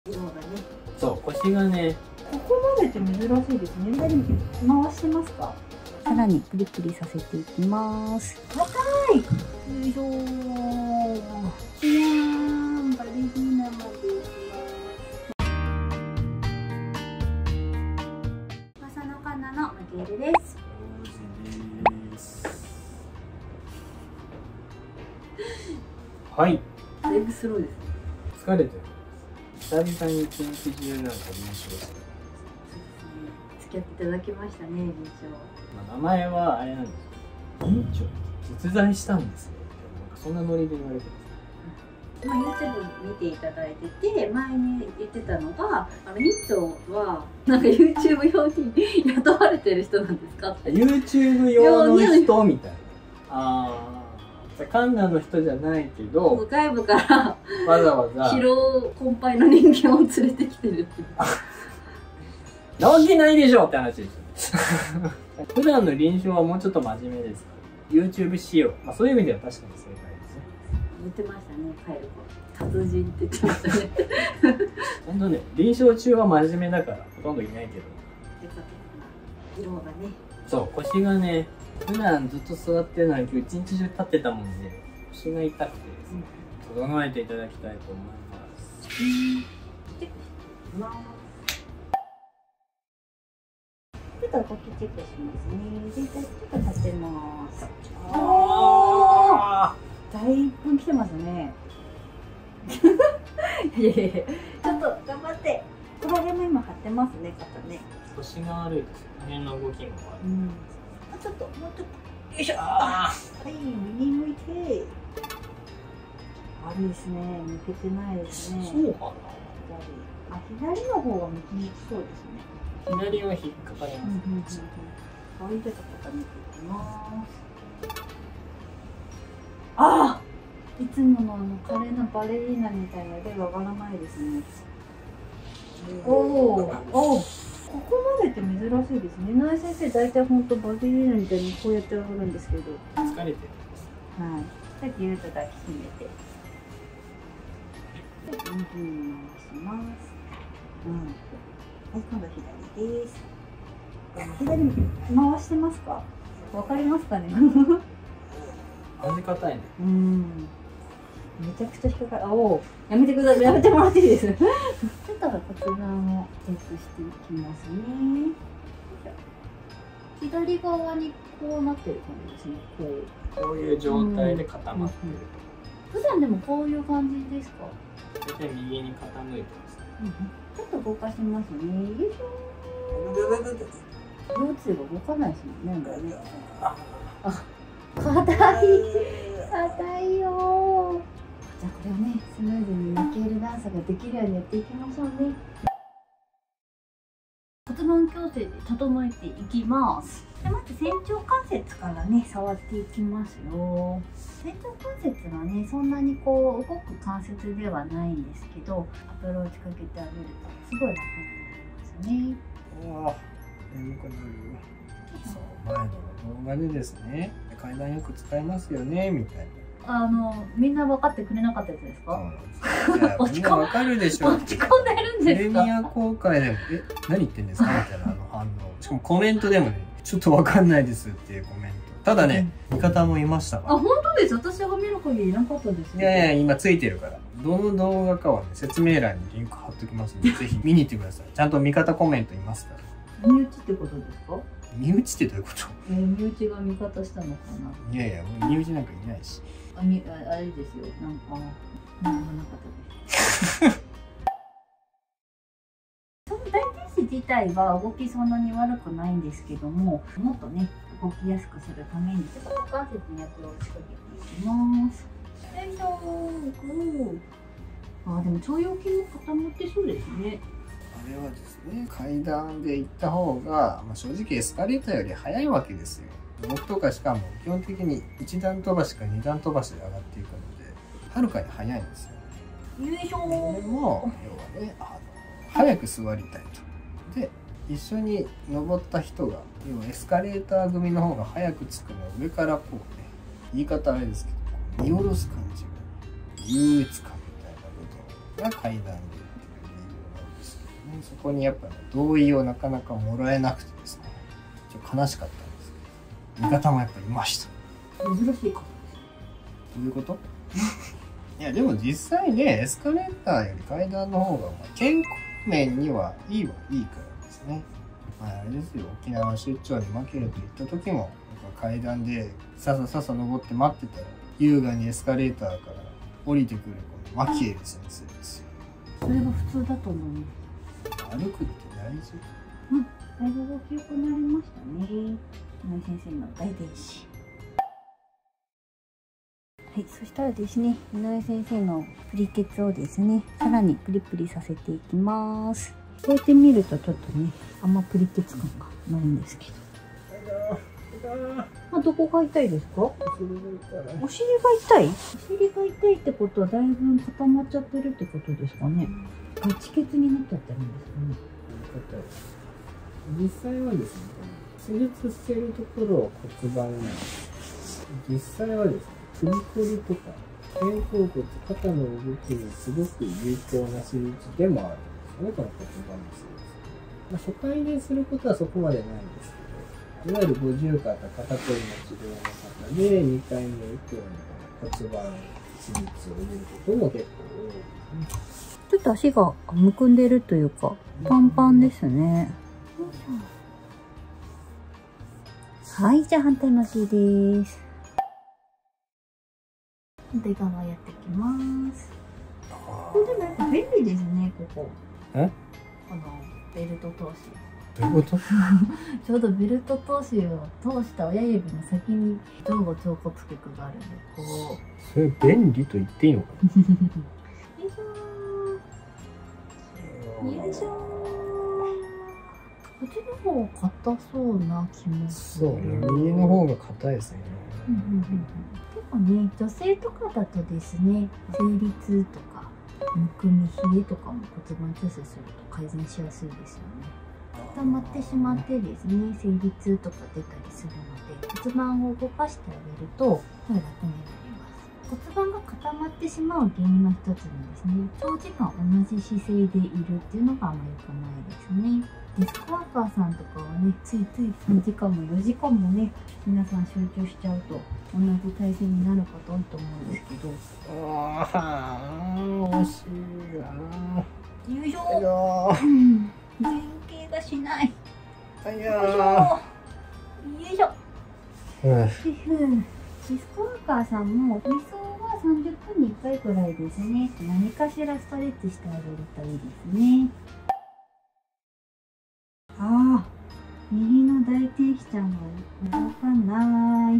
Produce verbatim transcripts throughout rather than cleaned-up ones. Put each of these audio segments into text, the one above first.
色がね。 そう、腰がね。 ここまでって珍しいですね。左に回してますか。さらにクリクリさせていきます。若い。よいしょー。じゃーん、バレリーナまでいきます。正野カナのマゲルです。 はい。 だいぶスローです。 疲れてる。久々に一日中なんか臨床してる。 付き合っていただきましたね、臨床。 まあ、名前はあれなんですよ。院長実在したんですよ。なんかそんなノリで言われてます。 まあ、YouTube 見ていただいてて、前に言ってたのが、あの院長はなんか YouTube 用に雇われてる人なんですかって。 YouTube 用の人みたいな。ああ。カンナの人じゃないけど、 外部からわざわざ疲労困憊の人間を連れてきてるっていう。 なわけないでしょって話ですよ。普段の臨床はもうちょっと真面目ですから YouTube 仕様、まあ、そういう意味では確かに正解ですね。 言ってましたね、カエル子達人って言ってましたね。 本当ね、臨床中は真面目だからほとんどいないけど、 色がね、 そう、腰がね、普段ずっと座ってるのに今日一日中立ってたもんで腰が痛くてですね、整えていただきたいと思います。 ちょっと動きチェックしますね。全体ちょっと立てます。 ああ、だいぶ来てますね。いやいやいや、ちょっと頑張って。この辺も今張ってますね、肩ね。 腰が悪いですよ。この辺の動きも悪い。 うん。ちょっともうちょっと。よいしょ。 あはい、右向いて。悪いですね。抜けてないですね。 そうかな。 左。あ、左の方が向きにくそうですね。 左は引っかかります。 はい、じゃあ傾けていきます。ああ、いつものあのカレーのバレリーナみたいな腕が上がらないですね。おお、おお、ここまでって珍しいですね。井上先生、大体本当バレリーナみたいにこうやって上がるんですけど。 疲れてる。 はい。じゃあぎゅっと抱きしめて。で、右に回します。うん。はい、今度左です。左に回してますか？わかりますかね？ 味硬いね。 うん。めちゃくちゃ引っかかる。あ、おう、やめてください。やめてもらっていいです。ちょっと骨盤をチェックしていきますね。左側にこうなってる感じですね。こう。 こういう状態で固まってる。 普段でもこういう感じですか？ 大体右に傾いてますね。 ちょっと動かしますね。よいしょ。腰椎が動かないですもんね。なんかね。あ、硬い。硬いよ。じゃあこれをね、スムーズに抜ける段差ができるようにやっていきましょうね。骨盤矯正で整えていきます。でまず仙腸関節からね、触っていきますよ。仙腸関節はね、そんなにこう動く関節ではないんですけど、アプローチかけてあげるとすごい楽になりますね。 ああ、眠くなる。そう、前の動画でですね、階段よく使いますよねみたいな。 あのみんな分かってくれなかったやつですか？ そうなんです。みんなわかるでしょ。 落ち込んでるんですか？ プレミア公開でもえ何言ってんですかみたいなあの反応。しかもコメントでもね、ちょっとわかんないですっていうコメント。ただね、味方もいましたから。 あ、本当です。私が見る限りいなかったです。 いやいや、今ついてるから。どの動画かはね、説明欄にリンク貼っときますので、ぜひ見に行ってください。ちゃんと味方コメントいますから。 身内ってことですか？ 身内ってどういうこと？ えー、身内が味方したのかな。 いやいや、もう身内なんかいないし。 あ、み、あ、あれですよ。なんか、なんもなかったです。その大天使自体は動きそんなに悪くないんですけども、もっとね、動きやすくするために、ちょっと股関節にアプローチかけていきます。よいしょー。あ、でも腸腰筋も固まってそうですね。 あれはですね、階段で行った方が、まあ、正直エスカレーターより早いわけですよ。僕とかしかも基本的にいち段飛ばしかに段飛ばしで上がっていくので、はるかに早いんですよ。 よいしょー。 でも、要はね、あの早く座りたいと。で、一緒に登った人が、要はエスカレーター組の方が早く着くのを上からこうね、言い方あれですけど、見下ろす感じが優越感みたいな部分が階段で出てくる理由そこにやっぱ、ね、同意をなかなかもらえなくてですね、ちょっと悲しかったんですけど、味方もやっぱいました。 珍しいか。 どういうこといやでも実際ね、エスカレーターより階段の方がまあ健康面にはいいはいいからですね。まああれですよ、沖縄出張に負けると言った時も階段でささささ登って待ってたら優雅にエスカレーターから降りてくるこのマキエル先生ですよ。 それが普通だと思います。 歩くって大事。 うん、だいぶ大きくなりましたね。井上先生の大伝子。はい、そしたらですね、井上先生のプリケツをですね、さらにプリプリさせていきます。こうやって見るとちょっとね、あんまプリケツ感がないんですけど。あ、どこが痛いですか？お尻が痛い？お尻が痛いってことはだいぶ固まっちゃってるってことですかね。ガチケツになっちゃってるんですかね。 実際はですね、施術しているところは骨盤なんです。実際はですね、首こりとか肩甲骨、肩の動きにすごく有効な手術でもあるんですよね、この骨盤の施術。まあ、初回ですることはそこまでないんですけど、いわゆる五十肩、肩こりの治療の方でにかいめ以降に骨盤手術を入れることも結構多いですね。 ちょっと足がむくんでるというか、パンパンですね。はい、じゃあ反対の足です。反対側やっていきます。これでもやっぱ便利ですね、ここ。 え？ このベルト通し。 どういうこと？ ちょうどベルト通しを通した親指の先に上部腸骨脚があるんで、こう。 それ便利と言っていいのかな？ よいしょー。よいしょー。こっちの方が硬そうな気もする。 そうね、右の方が硬いですね。 うんうんうんうん、結構ね、女性とかだとですね、生理痛とかむくみ、冷えとかも骨盤調整すると改善しやすいですよね。固まってしまってですね、生理痛とか出たりするので、骨盤を動かしてあげると楽になります。骨盤が固まってしまう原因の一つにですね、長時間同じ姿勢でいるっていうのがあんまり良くないですね。デスクワーカーさんとかはね、ついついさんじかんもよじかんもね、皆さん集中しちゃうと同じ体勢になる方多いと思うんですけど。 ああ、惜しいな。 よいしょ。うん、前傾がしない。 あいやー。 よいしょ。 うん。 デスクワーカーさんも理想はさんじゅっぷんにいっかいくらいですね。何かしらストレッチしてあげるといいですね。ああ、右の大天使ちゃんが動かない。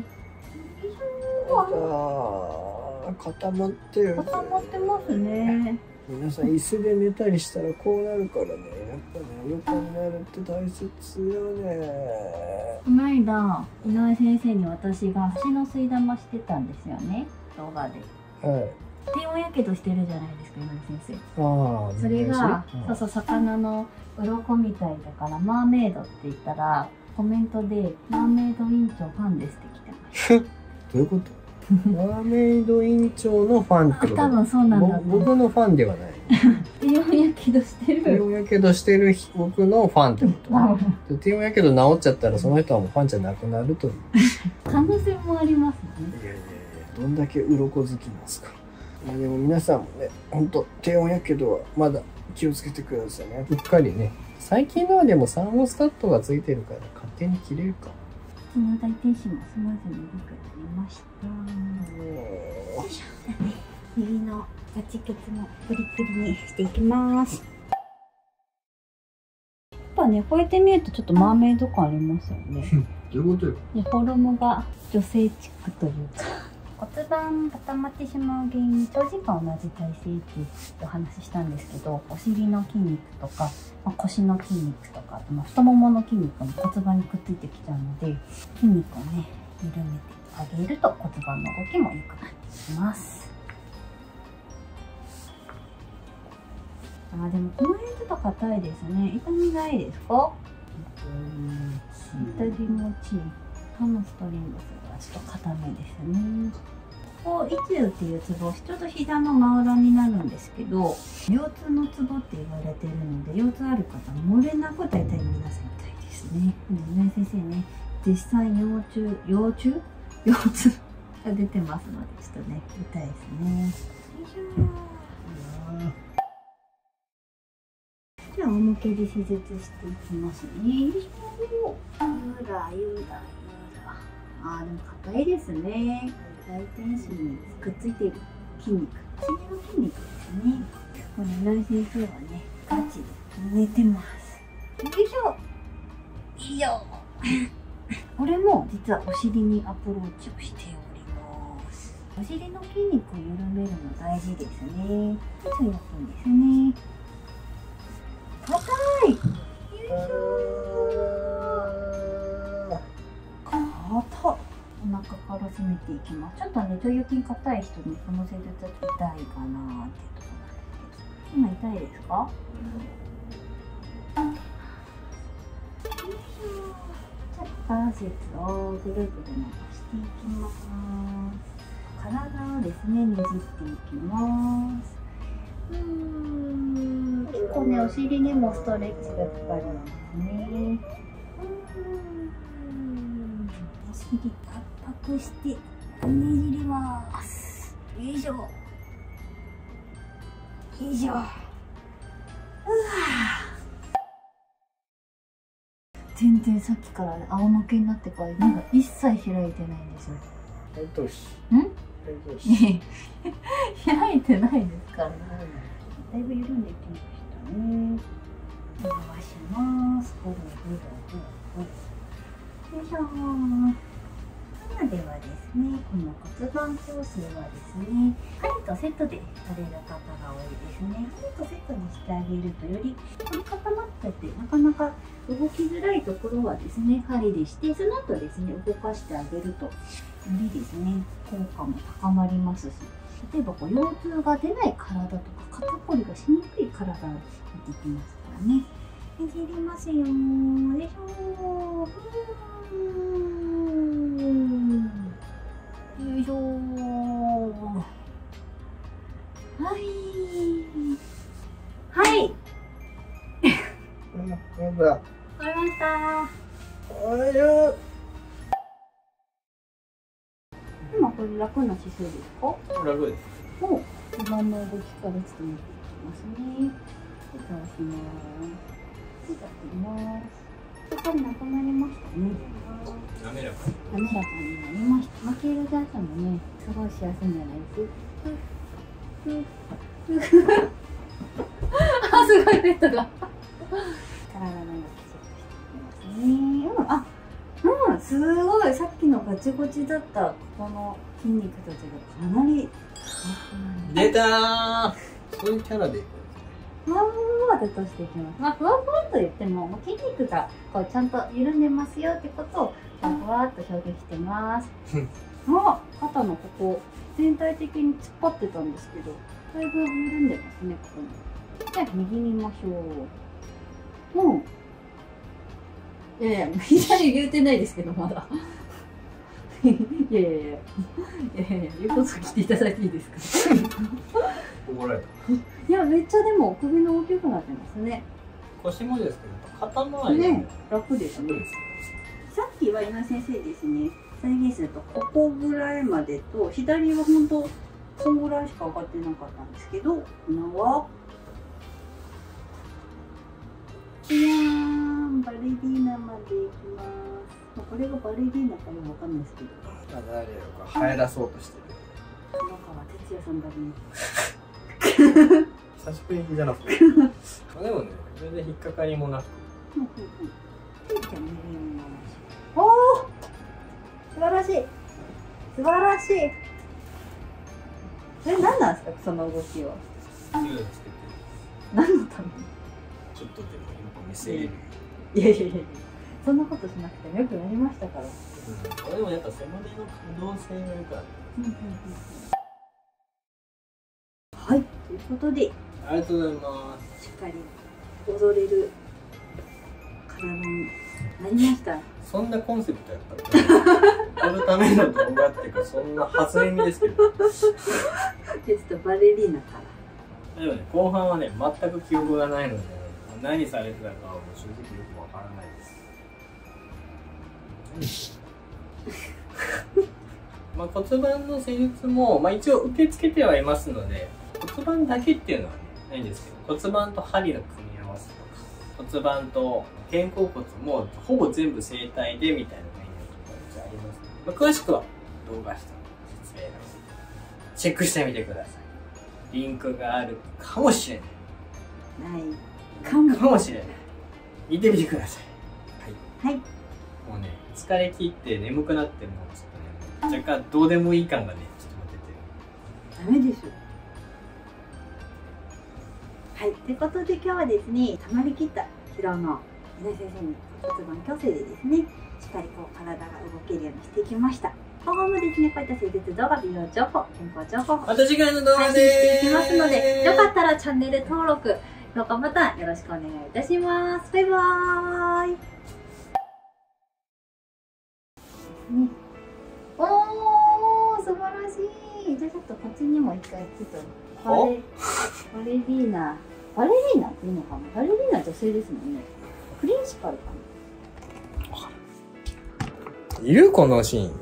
ああ、固まってる。 固まってますね。 皆さん椅子で寝たりしたらこうなるからね、やっぱね、横になるって大切よね。 この間、井上先生に私が足の吸い玉してたんですよね、動画で。 はい。 低温やけどしてるじゃないですか、井上先生。 ああ、 それが、 うん、 そうそう、魚の鱗みたいだからマーメイドって言ったら、コメントでマーメイド委員長ファンですって来てました。 どういうことマーメイド委員長のファンってこと？ 多分そうなんだ。 僕のファンではない。 低温やけどしてる。 低温やけどしてる僕のファンってこと低温やけど治っちゃったらその人はもうファンじゃなくなるという可能性もありますね。 いやいやいや、どんだけ鱗好きなんですか。まあでも皆さんもね、ほんと低温やけどはまだ気をつけてくださいね。うっかりね、最近のはでもサーモスタットがついてるから勝手に切れるか。 その大天使もスムーズに動くようになりました。よいしょ。じゃあね、右のガチケツもプリプリにしていきます。やっぱね、こうやって見るとちょっとマーメイド感ありますよね。 どういうことよ。 フォルムが女性チックというか。骨盤固まってしまう原因、長時間同じ体勢ってお話ししたんですけど、お尻の筋肉とか、まあ、腰の筋肉とか、あとまあ太ももの筋肉も骨盤にくっついてきちゃうので、筋肉をね、緩めてあげると骨盤の動きも良くなってきます。あー、でもこの辺ちょっと硬いですね。痛みないですか？痛気持ちいい。ハムストリングスがちょっと硬めですね。 こ一中っていうツボ、ちょうど膝の真裏になるんですけど、腰痛のツボって言われてるので、腰痛ある方漏れなく大体皆さん痛いですね。で、ね、先生ね、実際腰痛、腰痛腰痛が出てますので、ちょっとね、痛いですね。よいしょー。じゃあ、仰向けで施術していきますね。よいしょー。ゆらゆらゆら。あー、でも硬いですね。大天使にくっついている筋肉、お尻の筋肉ですね。これ、井上先生はね、ガチで寝てます。よいしょ。いいよ。これも実はお尻にアプローチをしております。お尻の筋肉を緩めるの大事ですね。強くですね。硬い。よいしょ。硬っ。お腹から攻めていきます。ちょっとね、腸腰筋硬い人にこの施術は痛いかなーっていうところなんですけど、今痛いですか？じゃあ、股関節をぐるぐる伸ばしていきます。体をですね、ねじっていきます。うーん、結構ね、お尻にもストレッチがかかるんですね。お尻圧迫してねじります。よいしょ。よいしょ。うわ。全然さっきから仰向けになってから目が一切開いてないんですよ。 開いとるし。 ん？ 開いとるし。 開いてないですからね。だいぶ緩んできましたね。伸ばします。ほらほらほらほら。よいしょー。ではですね、この骨盤矯正はですね、針とセットでされる方が多いですね。針とセットにしてあげるとより凝り固まっちゃってなかなか動きづらいところはですね、針でして、その後ですね、動かしてあげるとよりですね、効果も高まりますし、例えばこう腰痛が出ない体とか肩こりがしにくい体を見てきますからね。ねじりますよー。よいしょー。よいしょー。はい。はい。 うん、やだ。 終わりましたー。 おいよ。 今これ楽な姿勢ですか？ 楽です。 お、骨盤の動きからちょっと見ていきますね。倒します。出します。やっぱりなくなりましたね。 滑らか。 滑らかになりました。巻き入れダンスもね、すごいしやすいんじゃないですか。あ、すごいベッドが。体の動きチェックしていきますね。うん、あ、うん、すごい。さっきのガチゴチだったここの筋肉たちがかなり。 出たー。そういうキャラで。 ふわふわと閉じていきます。まあ、ふわふわと言っても、もう筋肉がこうちゃんと緩んでますよってことをふわふわっと表現してます。あ、肩のここ全体的に突っ張ってたんですけど、だいぶ緩んでますね、ここに。じゃあ右見ましょう。うん。いやいや、左言うてないですけど、まだ。いやいやいや、いやいやいや、言うこと聞いていただいていいですか。 怒られた。 いや、めっちゃでも首の大きくなってますね。 腰もですけど、肩周りね、楽ですね。さっきは今先生ですね、再現するとここぐらいまでと、左は本当こんぐらいしか上がってなかったんですけど、今は、いやー、バレリーナまで行きます。これがバレリーナかよくわかんないですけど。 あ、誰よか入らそうとしてる。 山川哲也さんだね。 久しぶりじゃなくて。でもね、全然引っかかりもなく。 うんうんうん。じゃあ右に回します。おお、素晴らしい。素晴らしい。え、何なんですか、その動きは。 勢いつけて。 何のために。 ちょっとでもやっぱ見せる。 いやいやいやいや、そんなことしなくてもよくなりましたから。 うん、でもやっぱ背骨の可動性がいるから。 うんうんうん。はい、ということで、 ありがとうございます。 しっかり踊れる体になりました。 そんなコンセプトやったっけ？ 踊るための動画っていうか、そんな初耳ですけど。 テストバレリーナから。 でもね、後半はね、全く記憶がないので、何されてたかはもう正直よくわからないです。まあ骨盤の施術も、まあ、一応受け付けてはいますので、骨盤だけっていうのは、ね、ないんですけど、骨盤と針の組み合わせとか、骨盤と肩甲骨もほぼ全部正体でみたいな内容とかじゃあります、ね。まあ、詳しくは動画下の説明欄チェックしてみてください。リンクがあるかもしれない。 ないかもかもしれない。見てみてください。はい。 はい。 もうね、疲れ切って眠くなってもうちょっとね、若干どうでもいい感がね、ちょっと出てる。 ダメでしょ。はい。ということで今日はですね、溜まりきった疲労の井上先生に骨盤矯正でですね、しっかりこう体が動けるようにしていきました。今後もですね、こういった施術動画、美容情報、健康情報をまた次回の動画配信でしていきますので、よかったらチャンネル登録、評価ボタンよろしくお願いいたします。バイバーイ。ね、おー、素晴らしい。じゃあちょっとこっちにも一回ちょっとバレバレリーナ、バレリーナっていうのかな。バレリーナ女性ですもんね。プリンシパルかな。 いるこのシーン。